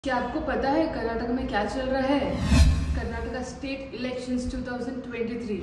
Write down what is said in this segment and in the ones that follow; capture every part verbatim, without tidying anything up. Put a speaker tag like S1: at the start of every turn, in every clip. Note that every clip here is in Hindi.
S1: क्या आपको पता है कर्नाटक में क्या चल रहा है? Karnataka state elections twenty twenty-three.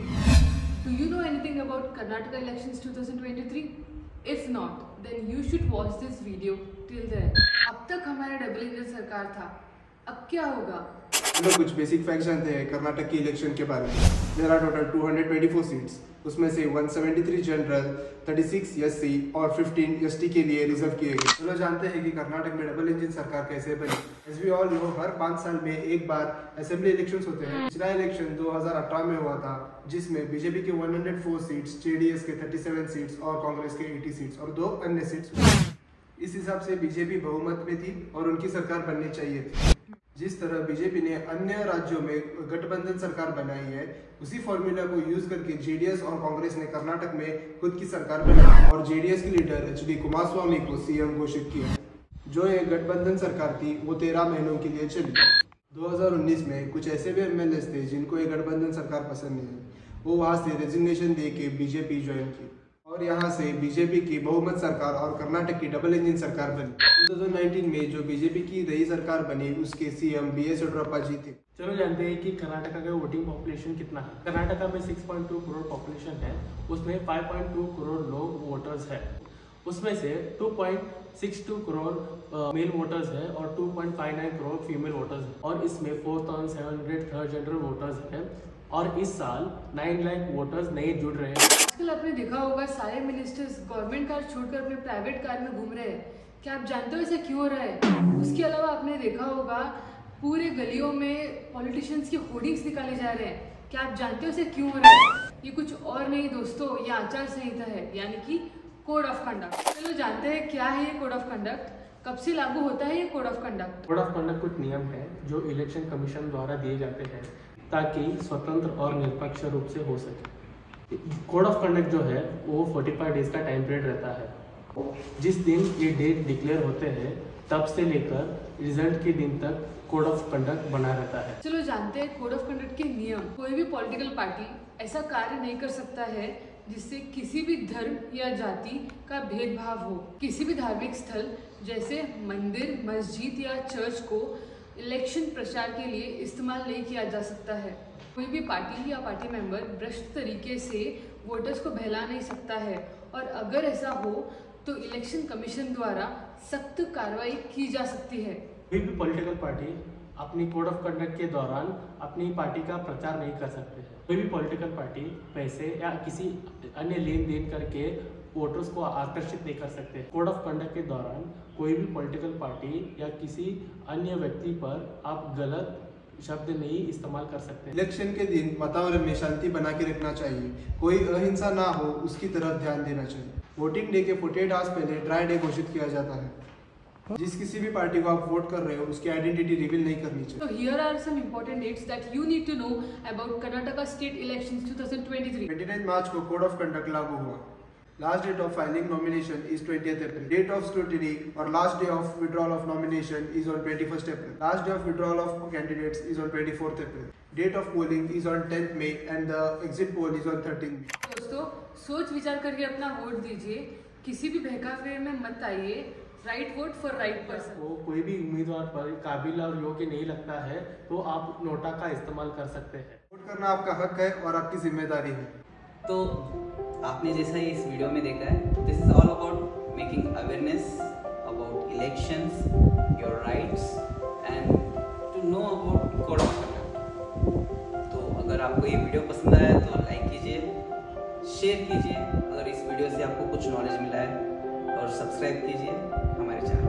S1: Do you know anything about Karnataka elections twenty twenty-three? If not, then you should watch this video till then. अब तक हमारा डबल इंजन सरकार था, अब क्या होगा?
S2: चलो कुछ बेसिक फैक्ट जानते हैं कर्नाटक की इलेक्शन के बारे में। There are total two hundred twenty-four seats, उसमें से one seventy-three general, thirty-six S C और fifteen एस टी के लिए रिजर्व किए गए। चलो जानते हैं कि कर्नाटक में डबल इंजन सरकार कैसे बनी। एज वी ऑल नो, हर पाँच साल में एक बार असेंबली इलेक्शंस होते हैं। पिछला इलेक्शन दो हज़ार अठारह में हुआ था, जिसमें बीजेपी के one hundred four seats, JDS के thirty-seven सीट्स और कांग्रेस के eighty सीट्स और दो अन्य सीट्स। इस हिसाब से बीजेपी बहुमत में थी और उनकी सरकार बननी चाहिए थी। जिस तरह बीजेपी ने अन्य राज्यों में गठबंधन सरकार बनाई है, उसी फॉर्मूला को यूज करके जेडीएस और कांग्रेस ने कर्नाटक में खुद की सरकार बनाई और जेडीएस के लीडर एच डी कुमारस्वामी को सीएम घोषित किया। जो ये गठबंधन सरकार थी वो तेरह महीनों के लिए चली। दो हज़ार उन्नीस में कुछ ऐसे भी एमएलए थे जिनको ये गठबंधन सरकार पसंद नहीं आई, वो वहाँ से रेजिग्नेशन दे के बीजेपी ज्वाइन की और यहाँ से बीजेपी की बहुमत सरकार और कर्नाटक की डबल इंजन सरकार बनी। दो हज़ार उन्नीस में जो बीजेपी की नई सरकार बनी, उसके CM B S Yediyurappa ji थे।
S3: चलो जानते हैं कि कर्नाटका का वोटिंग पॉपुलेशन कितना है। कर्नाटका में six point two crore population है, उसमें five point two करोड़ लोग वोटर्स है। उसमें से two point six two crore male voters है और two point five nine crore female voters है और इसमें four thousand seven hundred third general voters है और इस साल nine लाख वोटर्स नए जुड़ रहे हैं।
S1: आजकल आपने देखा होगा सारे मिनिस्टर्स गवर्नमेंट कार छोड़कर अपने प्राइवेट कार में घूम रहे हैं। क्या आप जानते हो ऐसा क्यों हो रहा है? उसके अलावा आपने देखा होगा पूरे गलियों में पॉलिटिशियंस के होर्डिंग्स निकाले जा रहे हैं। क्या आप जानते हो ऐसा क्यों हो रहा है? ये कुछ और नहीं दोस्तों, ये आचार संहिता है, यानी कि कोड ऑफ कंडक्ट। चलो जानते हैं क्या है ये कोड ऑफ कंडक्ट, कब से लागू होता है ये code of conduct.
S3: Code of conduct कुछ नियम है जो इलेक्शन कमीशन द्वारा दिए जाते हैं ताकि स्वतंत्र और निरपेक्ष रूप से हो सके। कोड ऑफ कंडक्ट जो है वो पैंतालीस डेज का टाइम पीरियड रहता है। जिस दिन ये डेट डिक्लेयर होते हैं तब से लेकर रिजल्ट के दिन तक कोड ऑफ कंडक्ट बना रहता है।
S1: चलो जानते हैं कोड ऑफ कंडक्ट के नियम। कोई भी पॉलिटिकल पार्टी ऐसा कार्य नहीं कर सकता है जिससे किसी भी धर्म या जाति का भेदभाव हो। किसी भी धार्मिक स्थल जैसे मंदिर, मस्जिद या चर्च को इलेक्शन प्रचार के लिए इस्तेमाल नहीं किया जा सकता है। कोई भी पार्टी या पार्टी मेंबर भ्रष्ट तरीके से वोटर्स को बहला नहीं सकता है और अगर ऐसा हो तो इलेक्शन कमीशन द्वारा सख्त कार्रवाई की जा सकती है।
S3: कोई भी पॉलिटिकल पार्टी अपनी कोड ऑफ कंडक्ट के दौरान अपनी पार्टी का प्रचार नहीं कर सकते हैं। कोई भी पॉलिटिकल पार्टी पैसे या किसी अन्य लेन देन करके वोटर्स को आकर्षित नहीं कर सकते। कोड ऑफ कंडक्ट के दौरान कोई भी पॉलिटिकल पार्टी या किसी अन्य व्यक्ति पर आप गलत शब्द नहीं इस्तेमाल कर सकते।
S2: इलेक्शन के दिन वातावरण में शांति बना के रखना चाहिए, कोई अहिंसा ना हो उसकी तरफ ध्यान देना चाहिए। वोटिंग डे के अड़तालीस आवर्स पहले ड्राई डे घोषित किया जाता है। जिस किसी भी पार्टी को आप वोट कर रहे हो उसकी आइडेंटिटी रिवील नहीं करनी चाहिए।
S1: So here are some important dates that you need to know about Karnataka state elections twenty twenty-three.
S2: twenty-ninth मार्च को कोड ऑफ कंडक्ट लागू हुआ। Last date of filing nomination is twentieth April. Date of scrutiny और last day of withdrawal of nomination is on twenty-first April. Last day of withdrawal of candidates is on twenty-fourth April. Date of polling is on tenth May and the exit poll is on thirteenth May.
S1: दोस्तों सोच विचार करके अपना वोट दीजिए, किसी भी बहकावे में मत आइए। Right vote for right person.
S3: वो कोई भी उम्मीदवार पर काबिल और योग्य नहीं लगता है तो आप नोटा का इस्तेमाल कर सकते हैं।
S2: वोट करना आपका हक है और आपकी जिम्मेदारी है।
S4: तो आपने जैसा इस वीडियो में देखा है, this is all about making awareness about elections, your rights and to know about code of conduct. तो अगर आपको ये वीडियो पसंद आया तो लाइक कीजिए, शेयर कीजिए अगर इस वीडियो से आपको कुछ नॉलेज मिला है, और सब्सक्राइब कीजिए हमारे चैनल।